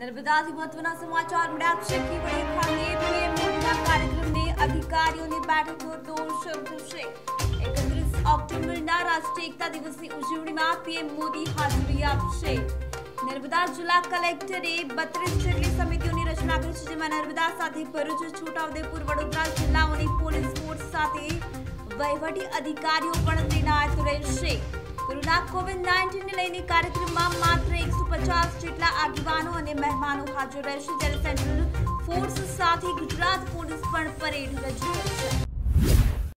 નર્મદાથી મહત્વના સમાચાર મળ્યા છે કે વડી ખાતે પીએમ મોદીના કાર્યક્રમને અધિકારીઓની બેઠકો તો શરૂ થશે। 31 ઓક્ટોબરના રાષ્ટ્રીય એકતા દિવસની ઉજવણીમાં પીએમ મોદી હાજરી આપશે। નર્મદા જિલ્લા કલેક્ટરે 32 જેટલી સમિતિઓની રચના કરી છે, જેમાં નર્મદા સાથે ભરૂચ, છોટાઉદેપુર, વડોદરા જિલ્લાઓની પોલીસ ફોર્સ સાથે વહીવટી અધિકારીઓ પણ તૈનાત રહેશે। કોરોના કોવિડ-19 ને લઈને કાર્યક્રમમાં માત્ર 150 જેટલા આગેવાનો અને મહેમાનો હાજર રહેશે, જ્યારે સેન્ટ્રલ ફોર્સ સાથે ગુજરાત પોલીસ પણ પરેડ રજૂ કરશે।